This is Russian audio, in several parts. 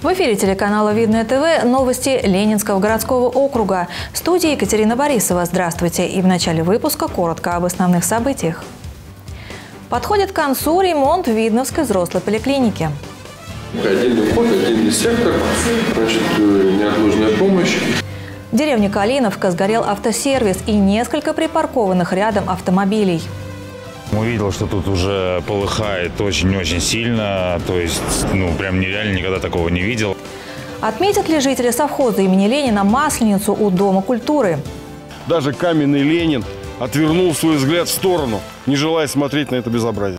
В эфире телеканала «Видное ТВ» новости Ленинского городского округа. В студии Екатерина Борисова. Здравствуйте. И в начале выпуска коротко об основных событиях. Подходит к концу ремонт Видновской взрослой поликлиники. Отдельный вход, отдельный сектор, неотложная помощь. В деревне Калиновка сгорел автосервис и несколько припаркованных рядом автомобилей. Увидел, что тут уже полыхает очень-очень сильно, то есть, прям нереально, никогда такого не видел. Отметят ли жители совхоза имени Ленина Масленицу у Дома культуры? Даже каменный Ленин отвернул свой взгляд в сторону, не желая смотреть на это безобразие.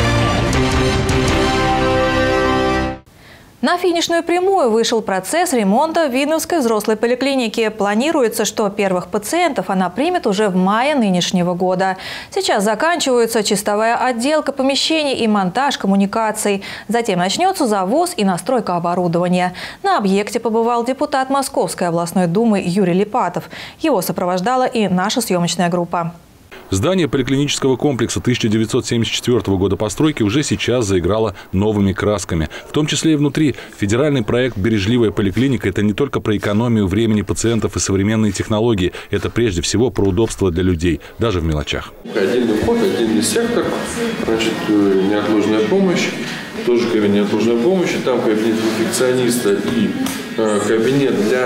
На финишную прямую вышел процесс ремонта Видновской взрослой поликлиники. Планируется, что первых пациентов она примет уже в мае нынешнего года. Сейчас заканчивается чистовая отделка помещений и монтаж коммуникаций. Затем начнется завоз и настройка оборудования. На объекте побывал депутат Московской областной думы Юрий Липатов. Его сопровождала и наша съемочная группа. Здание поликлинического комплекса 1974 года постройки уже сейчас заиграло новыми красками. В том числе и внутри. Федеральный проект «Бережливая поликлиника» – это не только про экономию времени пациентов и современные технологии. Это прежде всего про удобство для людей, даже в мелочах. Отдельный вход, отдельный сектор, неотложная помощь. Тоже кабинет неотложной помощи. Там кабинет инфекциониста и кабинет для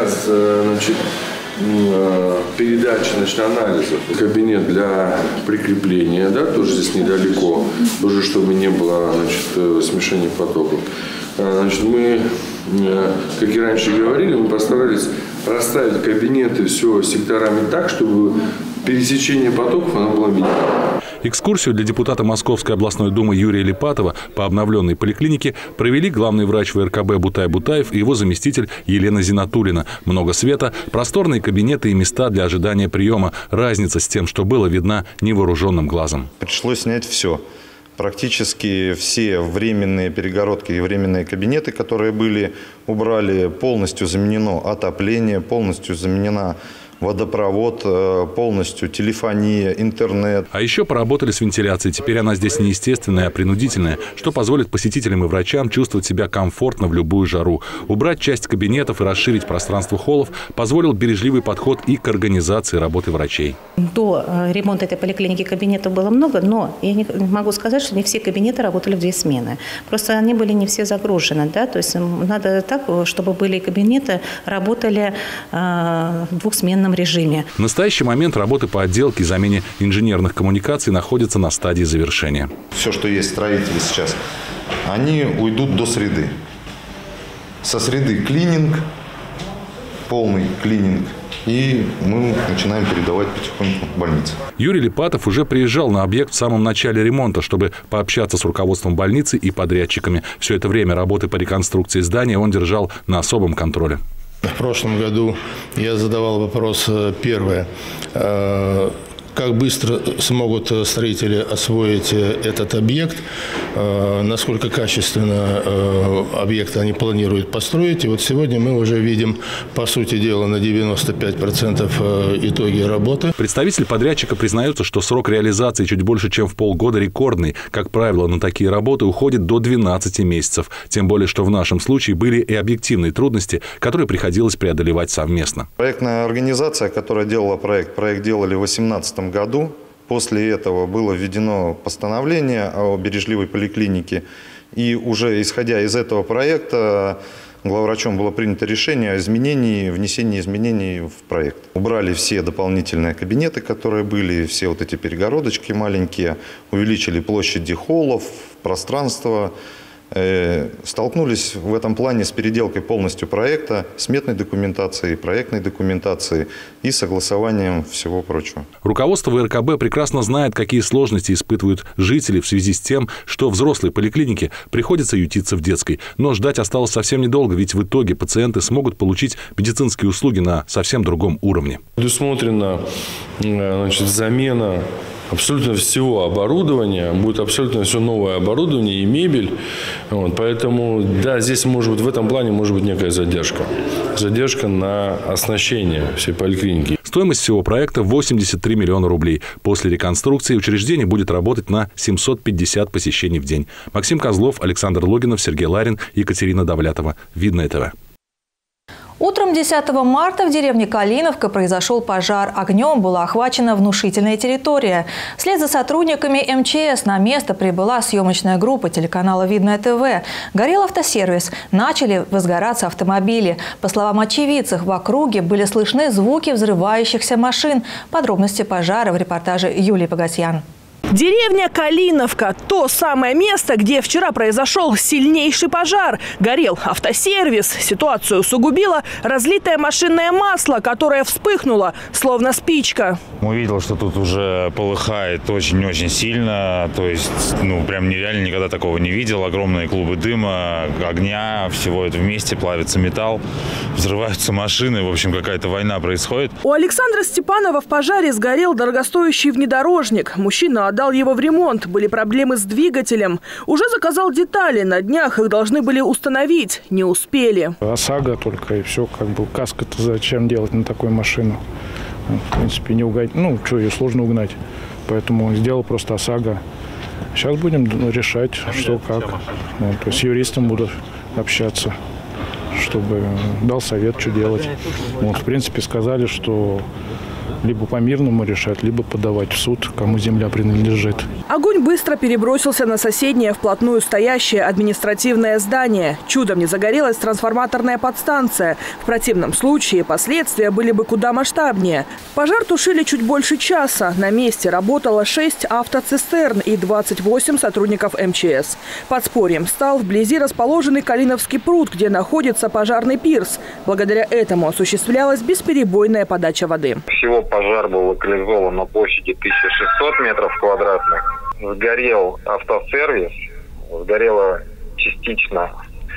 передачи анализов, кабинет для прикрепления, тоже здесь недалеко, уже чтобы не было смешения потоков. Мы, как и раньше говорили, мы постарались расставить кабинеты все секторами так, чтобы пересечение потоков оно было минимальным. Экскурсию для депутата Московской областной думы Юрия Липатова по обновленной поликлинике провели главный врач ВРКБ Бутай Бутаев и его заместитель Елена Зинатуллина. Много света, просторные кабинеты и места для ожидания приема. Разница с тем, что было, видна невооруженным глазом. Пришлось снять все. Практически все временные перегородки и временные кабинеты, которые были, убрали. Полностью заменено отопление, полностью заменена водопровод, полностью телефония, интернет. А еще поработали с вентиляцией. Теперь она здесь не естественная, а принудительная, что позволит посетителям и врачам чувствовать себя комфортно в любую жару. Убрать часть кабинетов и расширить пространство холлов позволил бережливый подход и к организации работы врачей. До ремонта этой поликлиники кабинетов было много, но я не могу сказать, что не все кабинеты работали в 2 смены. Просто они были не все загружены. То есть надо так, чтобы были кабинеты, работали в 2-сменном режиме. В настоящий момент работы по отделке и замене инженерных коммуникаций находятся на стадии завершения. Все, что есть строители сейчас, они уйдут до среды. Со среды клининг, полный клининг. И мы начинаем передавать потихоньку в больницы. Юрий Липатов уже приезжал на объект в самом начале ремонта, чтобы пообщаться с руководством больницы и подрядчиками. Все это время работы по реконструкции здания он держал на особом контроле. В прошлом году я задавал вопрос первое. Как быстро смогут строители освоить этот объект, насколько качественно объект они планируют построить. И вот сегодня мы уже видим, по сути дела, на 95% итоги работы. Представитель подрядчика признается, что срок реализации чуть больше, чем в полгода рекордный. Как правило, на такие работы уходит до 12 месяцев. Тем более, что в нашем случае были и объективные трудности, которые приходилось преодолевать совместно. Проектная организация, которая делала проект делали в 2018 году. После этого было введено постановление о бережливой поликлинике. И уже исходя из этого проекта, главврачом было принято решение о внесении изменений в проект. Убрали все дополнительные кабинеты, которые были, все вот эти перегородочки маленькие, увеличили площади холлов, пространство. Столкнулись в этом плане с переделкой полностью проекта, сметной документации, проектной документации и согласованием всего прочего. Руководство ВРКБ прекрасно знает, какие сложности испытывают жители в связи с тем, что взрослой поликлинике приходится ютиться в детской. Но ждать осталось совсем недолго, ведь в итоге пациенты смогут получить медицинские услуги на совсем другом уровне. Предусмотрена замена абсолютно всего оборудования, будет абсолютно все новое оборудование и мебель. Вот, поэтому, да, здесь может быть, в этом плане может быть некая задержка. Задержка на оснащение всей поликлиники. Стоимость всего проекта 83 миллиона рублей. После реконструкции учреждение будет работать на 750 посещений в день. Максим Козлов, Александр Логинов, Сергей Ларин, Екатерина Давлятова. Видное ТВ. Утром 10 марта в деревне Калиновка произошел пожар. Огнем была охвачена внушительная территория. Вслед за сотрудниками МЧС на место прибыла съемочная группа телеканала «Видное ТВ». Горел автосервис. Начали возгораться автомобили. По словам очевидцев, в округе были слышны звуки взрывающихся машин. Подробности пожара в репортаже Юлии Погосян. Деревня Калиновка – то самое место, где вчера произошел сильнейший пожар. Горел автосервис. Ситуацию усугубило разлитое машинное масло, которое вспыхнуло, словно спичка. Увидел, что тут уже полыхает очень-очень сильно. То есть, прям нереально, никогда такого не видел. Огромные клубы дыма, огня, всего это вместе, плавится металл, взрываются машины. В общем, какая-то война происходит. У Александра Степанова в пожаре сгорел дорогостоящий внедорожник. Мужчина отдал его в ремонт. Были проблемы с двигателем. Уже заказал детали. На днях их должны были установить. Не успели. ОСАГО только и все. Каска-то зачем делать на такую машину? В принципе, не угнать. Что, ее сложно угнать. Поэтому сделал просто ОСАГО. Сейчас будем решать, что как. То есть с юристом буду общаться, чтобы дал совет, что делать. В принципе, сказали, что либо по-мирному решать, либо подавать в суд, кому земля принадлежит. Огонь быстро перебросился на соседнее вплотную стоящее административное здание. Чудом не загорелась трансформаторная подстанция. В противном случае последствия были бы куда масштабнее. Пожар тушили чуть больше часа. На месте работало 6 автоцистерн и 28 сотрудников МЧС. Подспорьем стал вблизи расположенный Калиновский пруд, где находится пожарный пирс. Благодаря этому осуществлялась бесперебойная подача воды. Всего пожар был локализован на площади 1600 метров квадратных. Сгорел автосервис, сгорело частично,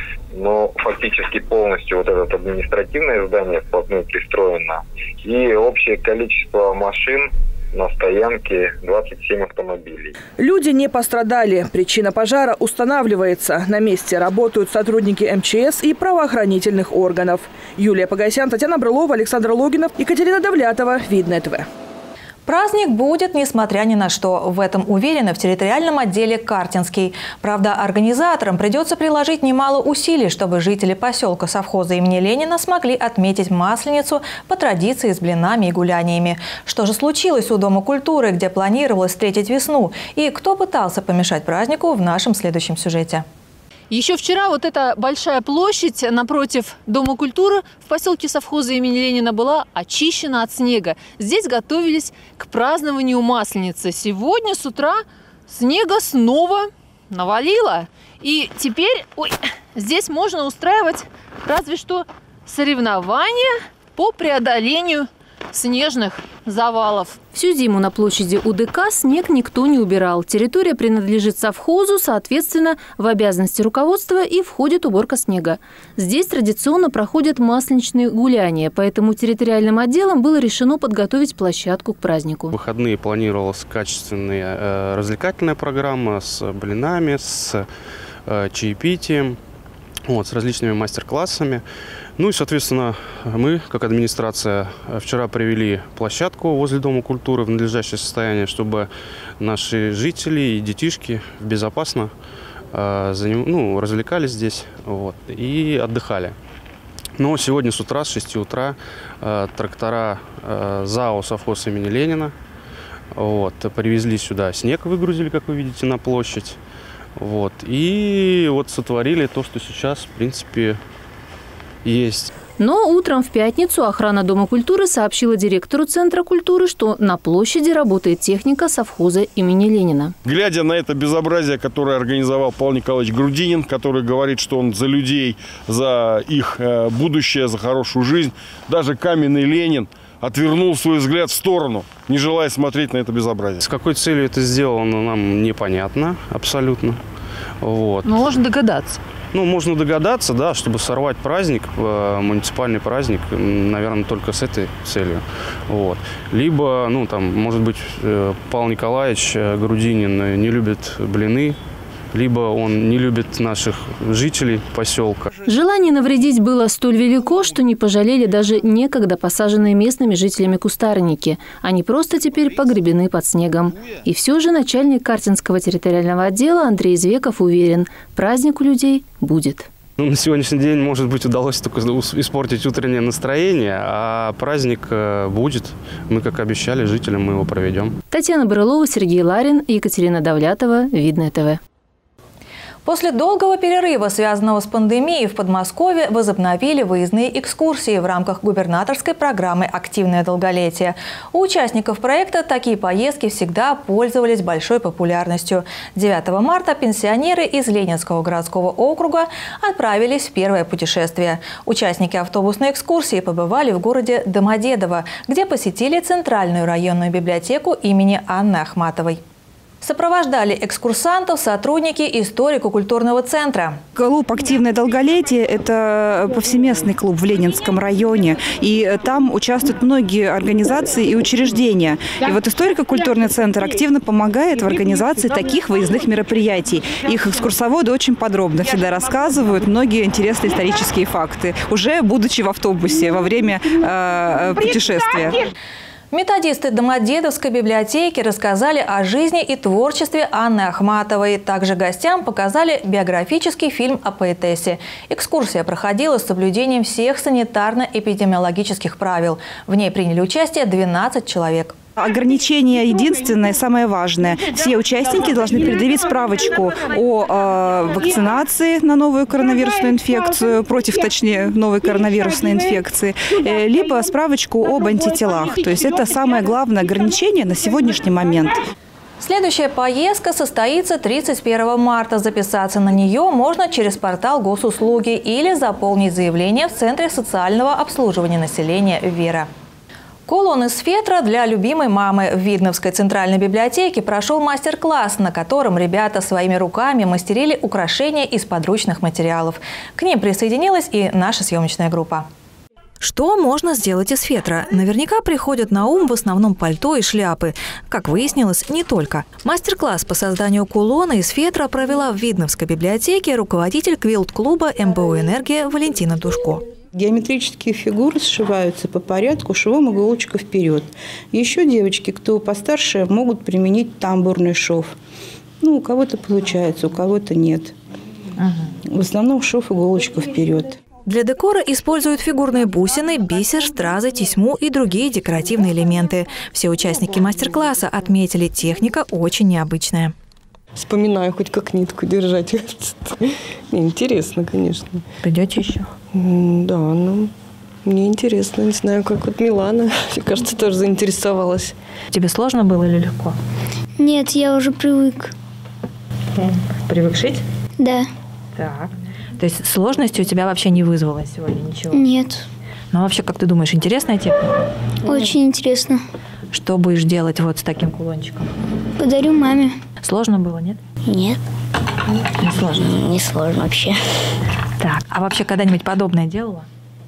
но фактически полностью вот это административное здание вплотную пристроено. И общее количество машин на стоянке 27 автомобилей. Люди не пострадали. Причина пожара устанавливается. На месте работают сотрудники МЧС и правоохранительных органов. Юлия Погосян, Татьяна Брылова, Александр Логинов, Екатерина Давлятова. Видное ТВ. Праздник будет, несмотря ни на что. В этом уверены в территориальном отделе Картинский. Правда, организаторам придется приложить немало усилий, чтобы жители поселка совхоза имени Ленина смогли отметить Масленицу по традиции с блинами и гуляниями. Что же случилось у Дома культуры, где планировалось встретить весну? И кто пытался помешать празднику, в нашем следующем сюжете. Еще вчера вот эта большая площадь напротив Дома культуры в поселке совхоза имени Ленина была очищена от снега. Здесь готовились к празднованию Масленицы. Сегодня с утра снега снова навалило. И теперь здесь можно устраивать разве что соревнования по преодолению снежных завалов. Всю зиму на площади УДК снег никто не убирал. Территория принадлежит совхозу, соответственно, в обязанности руководства и входит уборка снега. Здесь традиционно проходят масленичные гуляния, поэтому территориальным отделом было решено подготовить площадку к празднику. В выходные планировалась качественная развлекательная программа с блинами, с чаепитием, с различными мастер-классами. Ну и, соответственно, мы, как администрация, вчера привели площадку возле Дома культуры в надлежащее состояние, чтобы наши жители и детишки безопасно развлекались здесь и отдыхали. Но сегодня с утра, с 6 утра, трактора ЗАО «Совхоз имени Ленина» привезли сюда снег, выгрузили, как вы видите, на площадь. И сотворили то, что сейчас, в принципе, есть. Но утром в пятницу охрана Дома культуры сообщила директору Центра культуры, что на площади работает техника совхоза имени Ленина. Глядя на это безобразие, которое организовал Павел Николаевич Грудинин, который говорит, что он за людей, за их будущее, за хорошую жизнь, даже каменный Ленин отвернул свой взгляд в сторону, не желая смотреть на это безобразие. С какой целью это сделано, нам непонятно абсолютно. Но можно догадаться. Ну, можно догадаться, да, чтобы сорвать праздник, муниципальный праздник, наверное, только с этой целью. Вот. Либо, ну, там, может быть, Павел Николаевич Грудинин не любит блины, либо он не любит наших жителей поселка. Желание навредить было столь велико, что не пожалели даже некогда посаженные местными жителями кустарники. Они просто теперь погребены под снегом. И все же начальник Картинского территориального отдела Андрей Извеков уверен, праздник у людей будет. Ну, на сегодняшний день, может быть, удалось только испортить утреннее настроение, а праздник будет. Мы, как обещали жителям, мы его проведем. Татьяна Брылова, Сергей Ларин, Екатерина Давлятова, Видное ТВ. После долгого перерыва, связанного с пандемией, в Подмосковье возобновили выездные экскурсии в рамках губернаторской программы «Активное долголетие». У участников проекта такие поездки всегда пользовались большой популярностью. 9 марта пенсионеры из Ленинского городского округа отправились в первое путешествие. Участники автобусной экскурсии побывали в городе Домодедово, где посетили Центральную районную библиотеку имени Анны Ахматовой. Сопровождали экскурсантов сотрудники историко-культурного центра. Клуб «Активное долголетие» – это повсеместный клуб в Ленинском районе. И там участвуют многие организации и учреждения. И вот историко-культурный центр активно помогает в организации таких выездных мероприятий. Их экскурсоводы очень подробно всегда рассказывают многие интересные исторические факты, уже будучи в автобусе во время путешествия. Методисты Домодедовской библиотеки рассказали о жизни и творчестве Анны Ахматовой. Также гостям показали биографический фильм о поэтессе. Экскурсия проходила с соблюдением всех санитарно-эпидемиологических правил. В ней приняли участие 12 человек. Ограничение единственное, самое важное. Все участники должны предъявить справочку о вакцинации на новую коронавирусную инфекцию, точнее, новой коронавирусной инфекции, либо справочку об антителах. То есть это самое главное ограничение на сегодняшний момент. Следующая поездка состоится 31 марта. Записаться на нее можно через портал госуслуги или заполнить заявление в Центре социального обслуживания населения «Вера». Кулон из фетра для любимой мамы. В Видновской центральной библиотеке прошел мастер-класс, на котором ребята своими руками мастерили украшения из подручных материалов. К ним присоединилась и наша съемочная группа. Что можно сделать из фетра? Наверняка приходят на ум в основном пальто и шляпы. Как выяснилось, не только. Мастер-класс по созданию кулона из фетра провела в Видновской библиотеке руководитель квилт-клуба МБУ «Энергия» Валентина Душко. Геометрические фигуры сшиваются по порядку швом иголочка вперед. Еще девочки, кто постарше, могут применить тамбурный шов. Ну, у кого-то получается, у кого-то нет. В основном шов иголочка вперед. Для декора используют фигурные бусины, бисер, стразы, тесьму и другие декоративные элементы. Все участники мастер-класса отметили, техника очень необычная. Вспоминаю, хоть как нитку держать. Интересно, конечно. Придете еще? Да, ну, мне интересно. Не знаю, как вот Милана, мне кажется, тоже заинтересовалась. Тебе сложно было или легко? Нет, я уже привык. Привык шить? Да. Так. То есть сложности у тебя вообще не вызвало сегодня ничего? Нет. Ну, вообще, как ты думаешь, интересная техника? Очень интересно. Что будешь делать вот с таким кулончиком? Подарю маме. Сложно было, нет? Нет. Не сложно? Не сложно вообще. Так, а вообще когда-нибудь подобное делала?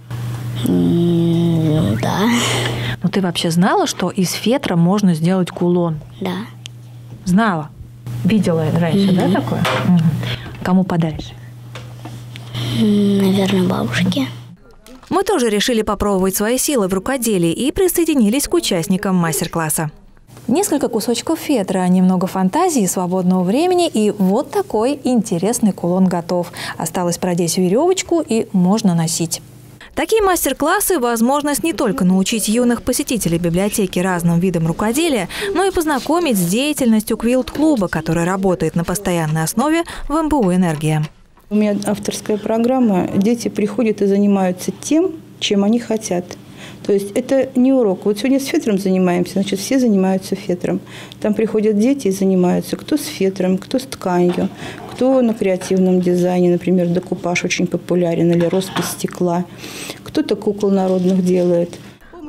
Да. Ну, ты вообще знала, что из фетра можно сделать кулон? Да. Знала? Видела раньше, да, такое? Кому подаришь? Наверное, бабушке. Мы тоже решили попробовать свои силы в рукоделии и присоединились к участникам мастер-класса. Несколько кусочков фетра, немного фантазии, свободного времени, и вот такой интересный кулон готов. Осталось продеть веревочку, и можно носить. Такие мастер-классы – возможность не только научить юных посетителей библиотеки разным видам рукоделия, но и познакомить с деятельностью квилт-клуба, который работает на постоянной основе в МБУ «Энергия». У меня авторская программа. Дети приходят и занимаются тем, чем они хотят. То есть это не урок. Вот сегодня с фетром занимаемся, значит, все занимаются фетром. Там приходят дети и занимаются. Кто с фетром, кто с тканью, кто на креативном дизайне, например, декупаж очень популярен, или роспись стекла. Кто-то кукол народных делает.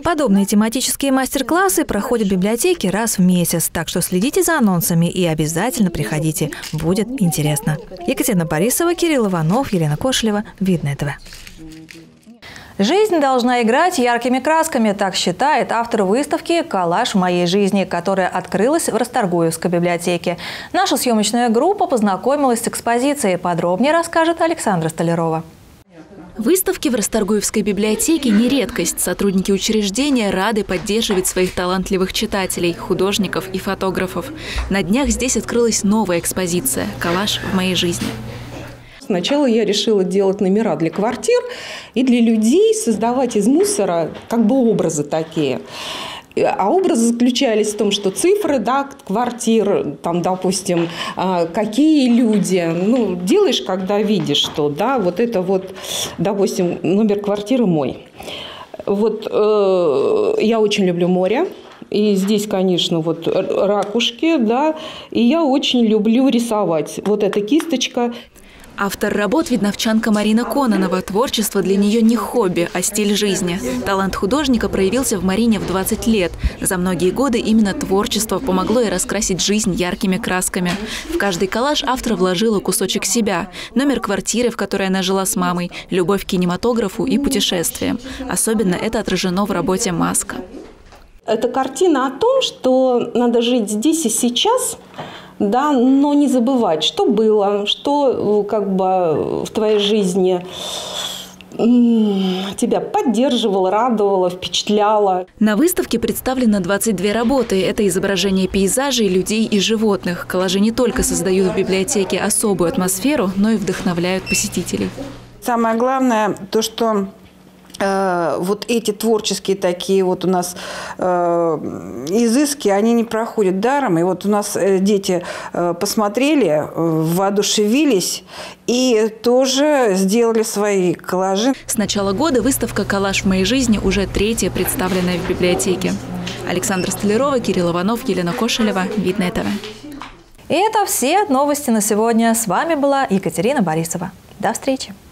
Подобные тематические мастер-классы проходят в библиотеке раз в месяц, так что следите за анонсами и обязательно приходите. Будет интересно. Екатерина Борисова, Кирилл Иванов, Елена Кошелева. Видное ТВ. Жизнь должна играть яркими красками, так считает автор выставки «Коллаж в моей жизни», которая открылась в Расторгуевской библиотеке. Наша съемочная группа познакомилась с экспозицией. Подробнее расскажет Александра Столярова. Выставки в Расторгуевской библиотеке не редкость. Сотрудники учреждения рады поддерживать своих талантливых читателей, художников и фотографов. На днях здесь открылась новая экспозиция «Коллаж в моей жизни». Сначала я решила делать номера для квартир и для людей, создавать из мусора как бы образы такие. А образы заключались в том, что цифры, да, квартир, там, допустим, какие люди, ну, делаешь, когда видишь, что, да, вот это вот, допустим, номер квартиры мой. Вот я очень люблю море. И здесь, конечно, вот ракушки, да, и я очень люблю рисовать. Вот эта кисточка. Автор работ – видновчанка Марина Кононова. Творчество для нее не хобби, а стиль жизни. Талант художника проявился в Марине в 20 лет. За многие годы именно творчество помогло ей раскрасить жизнь яркими красками. В каждый коллаж автор вложила кусочек себя. Номер квартиры, в которой она жила с мамой, любовь к кинематографу и путешествиям. Особенно это отражено в работе «Маска». Это картина о том, что надо жить здесь и сейчас, да, но не забывать, что было, что как бы в твоей жизни тебя поддерживало, радовало, впечатляло. На выставке представлено 22 работы. Это изображение пейзажей, людей и животных. Коллажи не только создают в библиотеке особую атмосферу, но и вдохновляют посетителей. Самое главное то, что вот эти творческие такие вот у нас изыски, они не проходят даром. И вот у нас дети посмотрели, воодушевились и тоже сделали свои коллажи. С начала года выставка «Коллаж в моей жизни» уже 3-я представленная в библиотеке. Александра Столярова, Кирилл Иванов, Елена Кошелева. Видное ТВ. И это все новости на сегодня. С вами была Екатерина Борисова. До встречи.